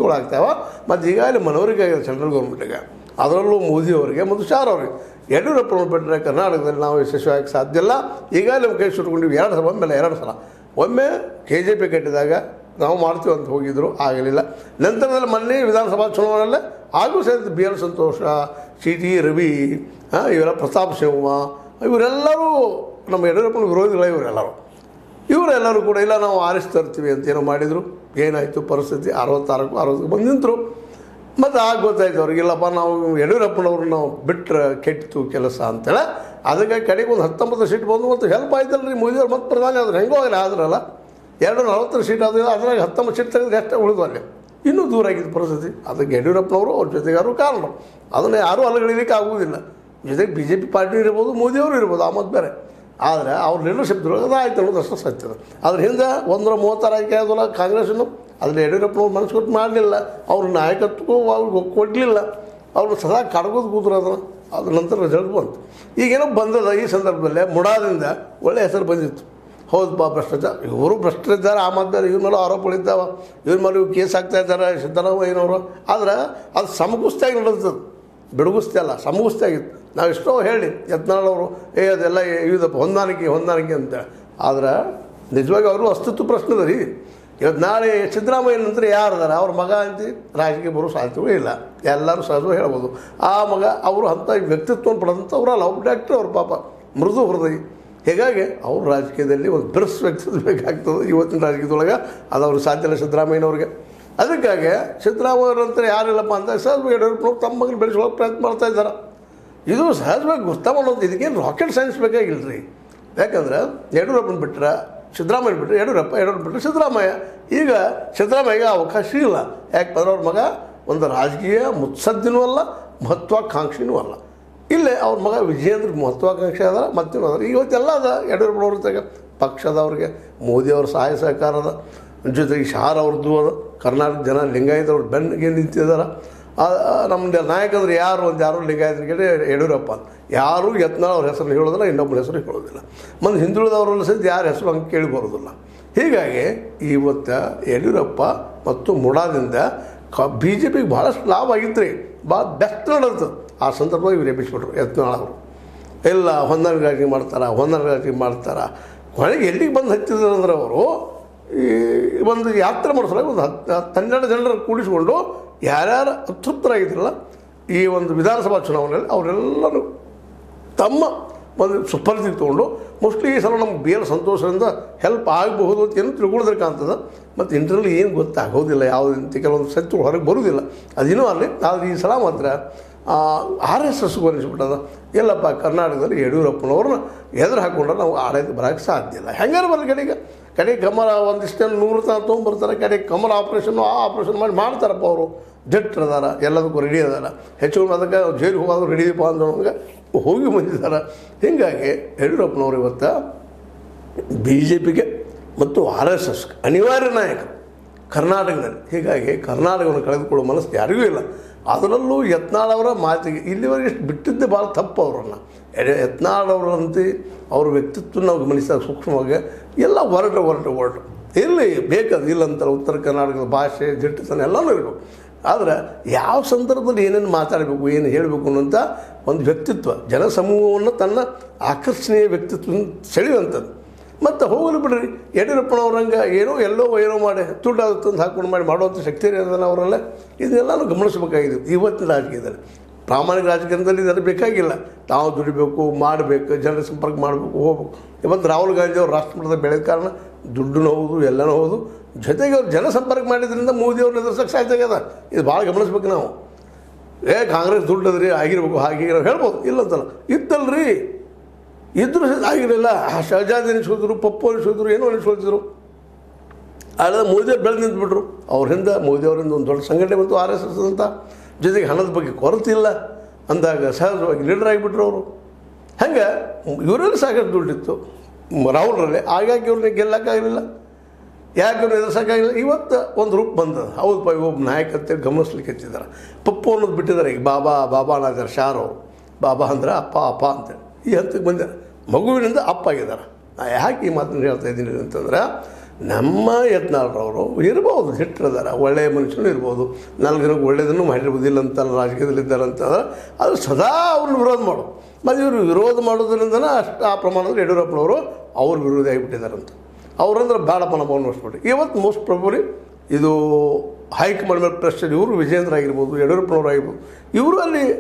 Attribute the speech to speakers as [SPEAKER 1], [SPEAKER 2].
[SPEAKER 1] ಸೀಟುಗಳಾಗ್ತಾವೆ. ಮತ್ತು ಈಗಾಗಲೇ ಮನವರಿಕೆ ಆಗಿದೆ ಸೆಂಟ್ರಲ್ ಗೌರ್ಮೆಂಟಿಗೆ, ಅದರಲ್ಲೂ ಮೋದಿಯವರಿಗೆ ಮತ್ತು ಶಾರ್ ಅವರಿಗೆ. ಯಡಿಯೂರಪ್ಪನವ್ರು ಬಿಟ್ಟರೆ ಕರ್ನಾಟಕದಲ್ಲಿ ನಾವು ಯಶಸ್ವಿಯಾಗಿ ಸಾಧ್ಯ ಇಲ್ಲ. ಈಗಾಗಲೇ ನಮ್ಮ ಕೈ ಸುಟ್ಕೊಂಡಿವಿ 2 ಸಲ, ಒಮ್ಮೆಲ್ಲ 2 ಸಲ. ಒಮ್ಮೆ KJP ಕಟ್ಟಿದಾಗ ನಾವು ಮಾಡ್ತೀವಿ ಅಂತ ಹೋಗಿದ್ರು, ಆಗಲಿಲ್ಲ. ನಂತರದಲ್ಲಿ ಮೊನ್ನೆ ವಿಧಾನಸಭಾ ಚುನಾವಣೆಯಲ್ಲೇ ಹಾಗೂ ಸಹಿತ BL ಸಂತೋಷ, CT ರವಿ, ಇವೆಲ್ಲ ಪ್ರತಾಪ್ ಸಿಂಹ, ಇವರೆಲ್ಲರೂ ನಮ್ಮ ಯಡಿಯೂರಪ್ಪನ ವಿರೋಧಿಗಳು. ಇವರೆಲ್ಲರೂ ಕೂಡ ಇಲ್ಲ ನಾವು ಆರಿಸಿ ತರ್ತೀವಿ ಅಂತ ಏನೋ ಮಾಡಿದರು. ಏನಾಯಿತು ಪರಿಸ್ಥಿತಿ 66-60 ಬಂದು ನಿಂತರು. ಮತ್ತು ಆಗ ಗೊತ್ತಾಯ್ತು ಅವ್ರಿಗೆ, ಇಲ್ಲಪ್ಪ ನಾವು ಯಡಿಯೂರಪ್ಪನವ್ರು ನಾವು ಬಿಟ್ಟರೆ ಕೆಟ್ಟಿತು ಕೆಲಸ ಅಂತೇಳಿ ಅದಕ್ಕೆ ಕಡೆಗೆ ಒಂದು 19 ಸೀಟ್ ಬಂದು ಮತ್ತು ಹೆಲ್ಪ್ ಆಯ್ತಲ್ಲ ರೀ ಮೋದಿಯವ್ರು. ಮತ್ತು ಪ್ರಧಾನಿ ಆದ್ರೆ ಹೆಂಗೋ ಆಗಲಿ ಆದ್ರಲ್ಲ 240 ಸೀಟ್ ಆದ್ರೆ ಅದ್ರಾಗ 19 ಸೀಟ್ ತೆಗೆದ್ರೆ ಅಷ್ಟೇ ಉಳಿದು ಅಲ್ಲಿ ಇನ್ನೂ ದೂರ ಆಗಿದ್ದು ಪರಿಸ್ಥಿತಿ. ಅದಕ್ಕೆ ಯಡಿಯೂರಪ್ಪನವರು ಅವ್ರ ಜೊತೆಗಾರು ಕಾರಣ. ಅದನ್ನು ಯಾರೂ ಅಲಗಡಿಲಿಕ್ಕೆ ಆಗುವುದಿಲ್ಲ. ಜೊತೆಗೆ BJP ಪಾರ್ಟಿ ಇರ್ಬೋದು, ಮೋದಿಯವರು ಇರ್ಬೋದು, ಆ ಮತ್ತು ಬೇರೆ. ಆದರೆ ಅವ್ರ ಲೀಡರ್ಶಿಪ್ದೊಳಗೆ ಅದು ಆಯ್ತು ಅನ್ನೋದು ಅಷ್ಟು ಸತ್ಯದ. ಅದ್ರ ಹಿಂದೆ 136 ಆಯ್ಕೆ ಆಗೋಲ್ಲ ಕಾಂಗ್ರೆಸ್ಸನ್ನು. ಅದರಲ್ಲಿ ಯಡಿಯೂರಪ್ಪನವ್ರು ಮನಸ್ಸು ಕೊಟ್ಟು ಮಾಡಲಿಲ್ಲ, ಅವ್ರ ನಾಯಕತ್ವಕ್ಕೂ ಅವ್ರಿಗೆ ಕೊಡಲಿಲ್ಲ. ಅವ್ರು ಸದಾ ಕಡ್ಗೋದು ಕೂತ್ರು ಅದನ್ನು. ಅದ್ರ ನಂತರ ರಿಸಲ್ಟ್ ಬಂತು. ಈಗೇನೋ ಬಂದದ. ಈ ಸಂದರ್ಭದಲ್ಲೇ ಮುಡಾದಿಂದ ಒಳ್ಳೆಯ ಹೆಸರು ಬಂದಿತ್ತು. ಹೌದಪ್ಪ ಭ್ರಷ್ಟಾಚಾರ, ಇವರು ಭ್ರಷ್ಟರಿದ್ದಾರೆ, ಆ ಮಾತಾಡಿ ಇವ್ರ ಮೇಲೆ ಆರೋಪಗಳಿದ್ದಾವೆ, ಇವ್ರ ಮೇಲೆ ಇವ್ರು ಕೇಸ್ ಹಾಕ್ತಾ ಇದ್ದಾರೆ ಸಿದ್ದರಾಮಯ್ಯನವರು. ಆದ್ರೆ ಅದು ಸಮಗುಸ್ತಾಗಿ ನಡೆಸ್ತದೆ, ಬಿಡುಗುಸ್ತಿ ಅಲ್ಲ, ಸಮಗುಸ್ತಾಗಿತ್ತು. ನಾವು ಎಷ್ಟೋ ಹೇಳಿ ಯತ್ನಾಳವರು ಅದೆಲ್ಲ ಇದಪ್ಪ ಹೊಂದಾಣಿಕೆ ಅಂತ. ಆದ್ರೆ ನಿಜವಾಗಿ ಅವರು ಅಸ್ತಿತ್ವ ಪ್ರಶ್ನೆ ಅದ ರೀ. ಇವತ್ತು ನಾಳೆ ಸಿದ್ದರಾಮಯ್ಯ ನಂತರ ಯಾರದಾರ ಅವ್ರ ಮಗ ಅಂತ ರಾಜಕೀಯ ಬರೋ ಸಾಧ್ಯವೇ ಇಲ್ಲ. ಎಲ್ಲರೂ ಸಹಜವಾಗಿ ಹೇಳ್ಬೋದು. ಆ ಮಗ ಅವರು ಅಂಥ ವ್ಯಕ್ತಿತ್ವವನ್ನು ಪಡೆದಂಥವ್ರಲ್ಲ, ಅವ್ರು ಡಾಕ್ಟ್ರ್, ಅವ್ರ ಪಾಪ ಮೃದು ಹೃದಯ. ಹೀಗಾಗಿ ಅವ್ರ ರಾಜಕೀಯದಲ್ಲಿ ಒಂದು ಬಿರ್ಸ್ ವ್ಯಕ್ತಿತ್ವ ಬೇಕಾಗ್ತದೆ ಇವತ್ತಿನ ರಾಜಕೀಯದೊಳಗೆ. ಅದು ಅವ್ರಿಗೆ ಸಾಧ್ಯ ಇಲ್ಲ ಸಿದ್ದರಾಮಯ್ಯನವ್ರಿಗೆ. ಅದಕ್ಕಾಗಿ ಸಿದ್ದರಾಮಯ್ಯ ನಂತರ ಯಾರಿಲ್ಲಪ್ಪ ಅಂತ ಸಹಜವಾಗಿ ಯಡಿಯೂರಪ್ಪನವ್ರು ತಮ್ಮ ಮಗನ ಬೆಳೆಸ್ಕೊಳ್ಳೋಕೆ ಪ್ರಯತ್ನ ಮಾಡ್ತಾ ಇದ್ದಾರೆ. ಇದು ಸಹಜವಾಗಿ ಗುರ್ತ ಮಾಡೋದು. ಇದಕ್ಕೇನು ರಾಕೆಟ್ ಸೈನ್ಸ್ ಬೇಕಾಗಿಲ್ಲ ರೀ. ಯಾಕಂದ್ರೆ ಯಡಿಯೂರಪ್ಪನ ಬಿಟ್ಟರೆ ಸಿದ್ದರಾಮಯ್ಯ ಬಿಟ್ಟರೆ ಯಡಿಯೂರಪ್ಪ ಬಿಟ್ಟರೆ ಸಿದ್ದರಾಮಯ್ಯ. ಈಗ ಸಿದ್ದರಾಮಯ್ಯಗೆ ಅವಕಾಶ ಇಲ್ಲ. ಯಾಕಂದ್ರೆ ಅವ್ರ ಮಗ ಒಂದು ರಾಜಕೀಯ ಮುತ್ಸದ್ದಿನೂ ಅಲ್ಲ, ಮಹತ್ವಾಕಾಂಕ್ಷಿನೂ ಅಲ್ಲ. ಇಲ್ಲೇ ಅವ್ರ ಮಗ ವಿಜಯೇಂದ್ರ ಮಹತ್ವಾಕಾಂಕ್ಷಿ ಅದ, ಮತ್ತೇನು ಅದ. ಇವತ್ತೆಲ್ಲ ಅದ ಯಡಿಯೂರಪ್ಪನವ್ರ ಜೊತೆಗೆ ಪಕ್ಷದವ್ರಿಗೆ ಮೋದಿಯವ್ರ ಸಹಾಯ ಸಹಕಾರ ಅದ. ಜೊತೆಗೆ ಶಾರ್ ಅವ್ರದ್ದು ಅದ. ಕರ್ನಾಟಕ ಜನ ಲಿಂಗಾಯತವ್ರ ಬೆನ್ನಿಗೆ ನಿಂತಿದ್ದಾರೆ. ನಮ್ಮ ನಾಯಕರು ಯಾರು ಲಿಂಗಾಯತರಿಗೆ ಯಡಿಯೂರಪ್ಪ ಅಂತ. ಯಾರೂ ಯತ್ನಾಳ್ ಅವ್ರ ಹೆಸರು ಹೇಳೋದಿಲ್ಲ, ಇನ್ನೊಬ್ಬರ ಹೆಸರು ಹೇಳೋದಿಲ್ಲ. ಮತ್ತು ಹಿಂದುಳಿದವರೆಲ್ಲ ಸಹಿತ ಯಾರ ಹೆಸರು ಹಂಗೆ ಕೇಳಿ ಬರೋದಿಲ್ಲ. ಹೀಗಾಗಿ ಇವತ್ತು ಯಡಿಯೂರಪ್ಪ ಮತ್ತು ಮುಡಾದಿಂದ BJPಗೆ ಭಾಳಷ್ಟು ಲಾಭ ಆಗಿತ್ತು ರೀ. ಭಾಳ ಬೆಸ್ಟ್ ನಡೆದು ಆ ಸಂದರ್ಭವಾಗಿ ಇವ್ರು ಎಬ್ಬಿಸ್ಬಿಟ್ರು ಯತ್ನಾಳ್ ಅವರು. ಎಲ್ಲ ಹೊಂದಾಣಿಕೆ ಮಾಡ್ತಾರೆ. ಕೊನೆಗೆ ಎಲ್ಲಿಗೆ ಬಂದು ಹತ್ತಿದ್ರು ಅಂದ್ರೆ ಅವರು ಈ ಒಂದು ಯಾತ್ರೆ ಮಾಡಿಸೋಕೆ ಒಂದು 12 ಜನರನ್ನು ಕೂಡಿಸಿಕೊಂಡು ಯಾರ್ಯಾರು ಅತೃಪ್ತರಾಗಿದ್ರಲ್ಲ ಈ ಒಂದು ವಿಧಾನಸಭಾ ಚುನಾವಣೆಯಲ್ಲಿ ಅವರೆಲ್ಲರೂ ತಮ್ಮ ಒಂದು ಸುಪರ್ದಿಗೆ ತೊಗೊಂಡು ಮೋಸ್ಟ್ಲಿ ಈ ಸಲ ನಮ್ಗೆ BL ಸಂತೋಷದಿಂದ ಹೆಲ್ಪ್ ಆಗಬಹುದು ಅಂತ ಏನು ತಿಳ್ಕೊಳ್ಳೋದ್ರೆ ಕಾಣ್ತದೆ. ಮತ್ತು ಇಂಟರ್ನಲ್ಲಿ ಏನು ಗೊತ್ತಾಗೋದಿಲ್ಲ, ಯಾವುದಂತ ಕೆಲವೊಂದು ಸತ್ಯಗಳು ಹೊರಗೆ ಬರೋದಿಲ್ಲ. ಅದೇನೂ ಆಗಲಿ. ಆದರೆ ಈ ಸಲ ಮಾತ್ರ RSSಗೂ ಅನಿಸ್ಬಿಟ್ಟದ. ಎಲ್ಲಪ್ಪ ಕರ್ನಾಟಕದಲ್ಲಿ ಯಡಿಯೂರಪ್ಪನವ್ರನ್ನ ಎದುರು ಹಾಕ್ಕೊಂಡ್ರೆ ನಾವು ಆಡಳಿತ ಬರೋಕ್ಕೆ ಸಾಧ್ಯ ಇಲ್ಲ. ಹೆಂಗಾರು ಬರಲಿ ಕಡೆಗೆ ಕಮಲ ಒಂದಿಷ್ಟು 100 ತನಕ ತೊಗೊಂಬರ್ತಾರೆ. ಕಡೆಗೆ ಕಮಲ ಆಪ್ರೇಷನ್ನು ಆಪ್ರೇಷನ್ ಮಾಡ್ತಾರಪ್ಪ ಅವರು. ಜಟ್ರದಾರ, ಎಲ್ಲದಕ್ಕೂ ರೆಡಿ ಅದಾರ. ಹೆಚ್ಚು ಅದಕ್ಕೆ ಜೈಲಿಗೆ ಹೋಗೋದು ರೆಡಿ ಇದೀಪ ಅಂದವಂಗೆ ಹೋಗಿ ಬಂದಿದ್ದಾರೆ. ಹೀಗಾಗಿ ಯಡಿಯೂರಪ್ಪನವರು ಇವತ್ತು BJPಗೆ ಮತ್ತು RSS ಅನಿವಾರ್ಯ ನಾಯಕರು ಕರ್ನಾಟಕದಲ್ಲಿ. ಹೀಗಾಗಿ ಕರ್ನಾಟಕವನ್ನು ಕಳೆದುಕೊಳ್ಳೋ ಮನಸ್ಸು ಯಾರಿಗೂ ಇಲ್ಲ. ಅದರಲ್ಲೂ ಯತ್ನಾಳ್ ಅವರ ಮಾತಿಗೆ ಇಲ್ಲಿವರೆಗೆ ಬಿಟ್ಟಿದ್ದೆ ಭಾಳ ತಪ್ಪು. ಅವರನ್ನು ಯತ್ನಾಳ್ ಅವರಂತೆ ಅವ್ರ ವ್ಯಕ್ತಿತ್ವ ನಾವು ಗಮನಿಸಿದಾಗ ಸೂಕ್ಷ್ಮವಾಗಿ ಎಲ್ಲ ಹೊರಟು ಇಲ್ಲಿ ಬೇಕಾದ ಇಲ್ಲಂತಾರೆ. ಉತ್ತರ ಕರ್ನಾಟಕದ ಭಾಷೆ ದಿಟ್ಟತನ ಎಲ್ಲನೂ ಇರಬೇಕು. ಆದರೆ ಯಾವ ಸಂದರ್ಭದಲ್ಲಿ ಏನೇನು ಮಾತಾಡಬೇಕು, ಏನು ಹೇಳಬೇಕು ಅನ್ನೋಂಥ ಒಂದು ವ್ಯಕ್ತಿತ್ವ ಜನಸಮೂಹವನ್ನು ತನ್ನ ಆಕರ್ಷಣೀಯ ವ್ಯಕ್ತಿತ್ವ ಸೆಳೆಯುವಂಥದ್ದು. ಮತ್ತು ಹೋಗಲು ಬಿಡ್ರಿ ಯಡಿಯೂರಪ್ಪನವ್ರಂಗೆ ಎಲ್ಲೋ ಮಾಡಿ ದುಡ್ಡು ತಂದು ಹಾಕ್ಕೊಂಡು ಮಾಡುವಂಥ ಶಕ್ತಿ ಇರೋದನ್ನ ಅವರಲ್ಲ. ಇದನ್ನೆಲ್ಲನೂ ಗಮನಿಸಬೇಕಾಗಿದೆ ಇವತ್ತಿನ ರಾಜಕೀಯದಲ್ಲಿ. ಪ್ರಾಮಾಣಿಕ ರಾಜಕೀಯದಲ್ಲಿ ಇದೆಲ್ಲ ಬೇಕಾಗಿಲ್ಲ. ನಾವು ದುಡಿಬೇಕು, ಮಾಡಬೇಕು, ಜನರ ಸಂಪರ್ಕ ಮಾಡಬೇಕು, ಹೋಗ್ಬೇಕು. ಇವತ್ತು ರಾಹುಲ್ ಗಾಂಧಿ ಅವರು ರಾಷ್ಟ್ರಮಟ್ಟದ ಬೆಳೆದ ಕಾರಣ ದುಡ್ಡೂ ಹೌದು, ಎಲ್ಲನೂ ಹೌದು. ಜೊತೆಗೆ ಅವ್ರು ಜನಸಂಪರ್ಕ ಮಾಡಿದ್ರಿಂದ ಮೋದಿಯವ್ರನ್ನ ಎದುರಿಸೋಕ್ಕೆ ಸಾಧ್ಯ ಆಗ್ಯದ. ಇದು ಭಾಳ ಗಮನಿಸ್ಬೇಕು ನಾವು. ಕಾಂಗ್ರೆಸ್ ದುಡ್ಡು ಅದ್ರಿ ಆಗಿರ್ಬೇಕು, ಹಾಗೆ ಹೇಳ್ಬೋದು, ಇಲ್ಲಂತಲ್ಲ. ಇದ್ದಲ್ರಿ, ಇದ್ರೂ ಆಗಿರಲಿಲ್ಲ. ಶಹಜಾದ್ ಅನಿಸ್ಕೋದ್ರು, ಪಪ್ಪು ಅನಿಸೋದ್ರು, ಏನೋ ಅನಿಸ್ಕೊಳ್ತಿದ್ರು. ಆದರೆ ಮೋದಿಯವ್ರು ಬೆಳೆದು ನಿಂತುಬಿಟ್ರು. ಅವರಿಂದ ಮೋದಿಯವರಿಂದ ಒಂದು ದೊಡ್ಡ ಸಂಘಟನೆ ಬಂತು RSS ಅಂತ. ಜೊತೆಗೆ ಹಣದ ಬಗ್ಗೆ ಕೊರತೆ ಇಲ್ಲ ಅಂದಾಗ ಸಹಜವಾಗಿ ಲೀಡರ್ ಆಗಿಬಿಟ್ರು ಅವರು. ಹಂಗೆ ಇವರಲ್ಲಿ ಸಾಕಷ್ಟು ದುಡ್ಡಿತ್ತು ರಾಹುಲ್ರಲ್ಲಿ. ಹಾಗಾಗಿ ಇವ್ರನ್ನ ಗೆಲ್ಲಕ್ಕಾಗಲಿಲ್ಲ, ಯಾಕೆ ಎದುರಿಸೋಕ್ಕಾಗಿಲ್ಲ. ಇವತ್ತು ಒಂದು ರೂಪ ಬಂದದ. ಹೌದಪ್ಪ, ಒಬ್ಬ ನಾಯಕತೆ ಗಮನಿಸ್ಲಿಕ್ಕೆ ಹಚ್ಚಿದ್ದಾರೆ. ಪಪ್ಪು ಅನ್ನೋದು ಬಿಟ್ಟಿದ್ದಾರೆ. ಈಗ ಬಾಬಾ ಅನ್ನೋದಾರೆ ಶಾರ್ ಅವರು. ಬಾಬಾ ಅಂದ್ರೆ ಅಪ್ಪ ಅಂತೇಳಿ ಈ ಹಂತಕ್ಕೆ ಬಂದಿದ್ದಾರೆ. ಮಗುವಿನಿಂದ ಅಪ್ಪ ಆಗಿದ್ದಾರೆ. ನಾ ಯಾಕೆ ಈ ಮಾತನ್ನು ಹೇಳ್ತಾ ಇದ್ದೀನಿ ಅಂತಂದ್ರೆ ನಮ್ಮ ಯತ್ನಾಳ್ರವರು ಇರ್ಬೋದು, ಹಿಟ್ಟರಿದ್ದಾರೆ, ಒಳ್ಳೆಯ ಮನುಷ್ಯನು ಇರ್ಬೋದು, 4 ಜನಕ್ಕೆ ಒಳ್ಳೆಯದನ್ನು ಮಾಡಿರ್ಬೋದು, ಇಲ್ಲ ಅಂತಲ್ಲ ರಾಜಕೀಯದಲ್ಲಿ ಇದ್ದಾರೆ ಅಂತಂದ್ರೆ ಅದು ಸದಾ ಅವ್ರನ್ನ ವಿರೋಧ ಮಾಡೋದು. ಮತ್ತು ಇವರು ವಿರೋಧ ಮಾಡೋದ್ರಿಂದನೇ ಅಷ್ಟು ಆ ಪ್ರಮಾಣದಲ್ಲಿ ಯಡಿಯೂರಪ್ಪನವರು ಅವ್ರ ವಿರೋಧಿ ಆಗಿಬಿಟ್ಟಿದ್ದಾರಂತ. ಅವರಂದ್ರೆ ಬೇಡಪ್ಪ ನಮ್ಮ ಅನ್ನಿಸ್ಬಿಟ್ಟು ಇವತ್ತು ಮೋಸ್ಟ್ ಪ್ರಾಬಬ್ಲಿ ಇದು ಹೈಕಮಾಂಡ್ ಮೇಲೆ ಪ್ರೆಸ್ಟೇಜ್. ಇವರು ವಿಜೇಂದ್ರ ಆಗಿರ್ಬೋದು, ಯಡಿಯೂರಪ್ಪನವ್ರು ಆಗಿರ್ಬೋದು, ಇವರು ಅಲ್ಲಿ